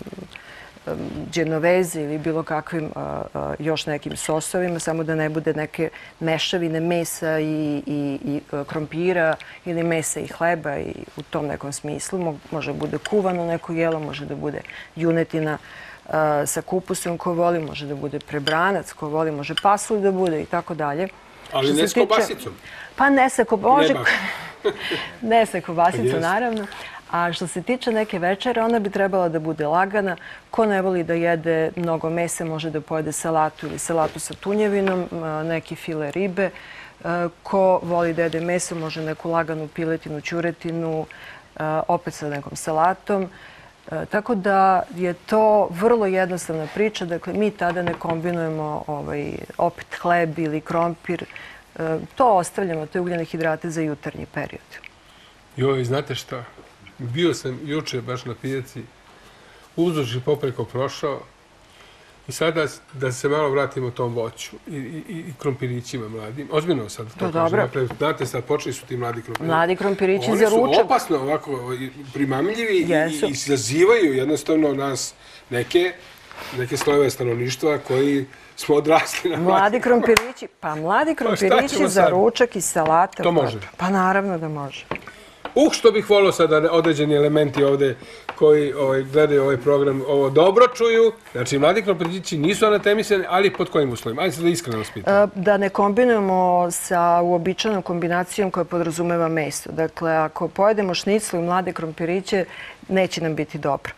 genoveze ili bilo kakvim još nekim sosovima, samo da ne bude neke mešavine mesa i krompira ili mesa i hleba i u tom nekom smislu. Može da bude kuvano neko jelo, može da bude junetina sa kupusom ko voli, može da bude prebranac ko voli, može pasulj da bude i tako dalje. Ali ne s kobasicom? Pa ne sa kobasicom, ne sa kobasicom naravno. A što se tiče neke večere, ona bi trebala da bude lagana. Ko ne voli da jede mnogo mesa, može da pojede salatu ili salatu sa tunjevinom, neki file ribe. Ko voli da jede meso, može neku laganu piletinu, ćuretinu, opet sa nekom salatom. Tako da je to vrlo jednostavna priča. Dakle, mi tada ne kombinujemo opet hleb ili krompir. To ostavljamo, te ugljene hidrate za jutarnji period. Joj, znate šta? Bio sam juče baš na pijaci, uzduž i popreko prošao i sada da se malo vratimo tom voću i krompirićima mladim. Ozbiljno sad to kažem. Znate, sad počeli su ti mladi krompirići. Mladi krompirići za ručak. Oni su opasno ovako primamljivi i izazivaju jednostavno nas neke slojeve stanovništva koji smo odrasli na mladi krompirići. Pa mladi krompirići za ručak i salata. To može? Pa naravno da može. Što bih volio sada određeni elementi ovde koji gledaju ovaj program ovo dobro čuju. Znači, mladi krompirići nisu anatemisani, ali pod kojim uslovima? Ajde se da iskreno vas pitam. Da ne kombinujemo sa uobičajenom kombinacijom koja podrazumeva meso. Dakle, ako pojedemo šniclu i mlade krompiriće, neće nam biti dobro.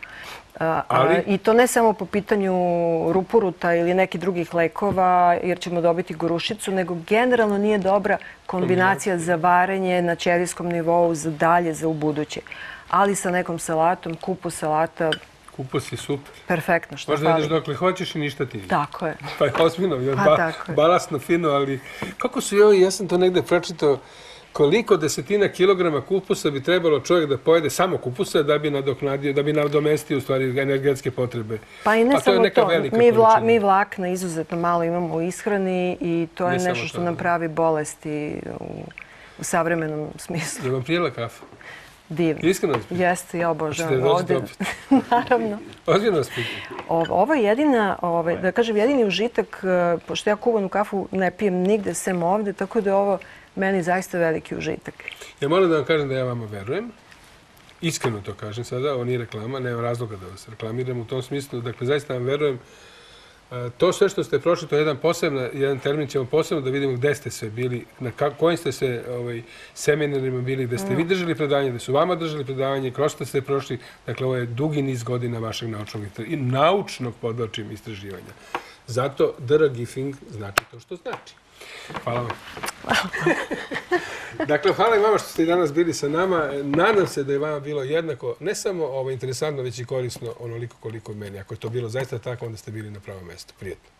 I to ne samo po pitanju rupuruta ili nekih drugih lekova, jer ćemo dobiti gorušicu, nego generalno nije dobra kombinacija za varenje na ćelijskom nivou za dalje, za ubuduće. Ali sa nekom salatom, kupus salata... Kupus je super. Perfektno, što možda ideš dokle hoćeš i ništa ti. Tako je. Pa je ozbiljno, balastno, fino, ali kako su joj, ja sam to negde prečitao, koliko desetina kilograma kupusa bi trebalo čovjek da pojede samo kupusa da bi nadoknadio, da bi nadomestio u stvari energetske potrebe. Pa i ne samo to. Mi vlakna izuzetno malo imamo u ishrani i to je nešto što nam pravi bolesti u savremenom smislu. Je vam prijela kafa? divno. Iskreno vas pitam? Jeste, ja obožavam Hoćete ovde. opet? Naravno. Ozbiljno vas pitam. Ovo je jedina, da kažem, jedini užitak, pošto ja kuvanu kafu ne pijem nigde sem ovde, tako da je ovo meni zaista veliki užitak. Ja moram da vam kažem da ja vama verujem. Iskreno to kažem sada, ovo nije reklama, nema razloga da vas reklamiram u tom smislu. Dakle, zaista vam verujem. To sve što ste prošli, to je jedan termin, ćemo posebno da vidimo gde ste sve bili, na kojim ste se seminarima bili, gde ste vi držali predavanje, gde su vama držali predavanje, kroz što ste prošli. Dakle, ovo je dugi niz godina vašeg naučnog podvlačim istraživanja. Zato Dr. Giffing znači to što znači. Hvala vam. Dakle, hvala i vama što ste i danas bili sa nama. Nadam se da je vama bilo jednako, ne samo interesantno, već i korisno onoliko koliko meni. Ako je to bilo zaista tako, onda ste bili na pravom mjestu. Prijetno.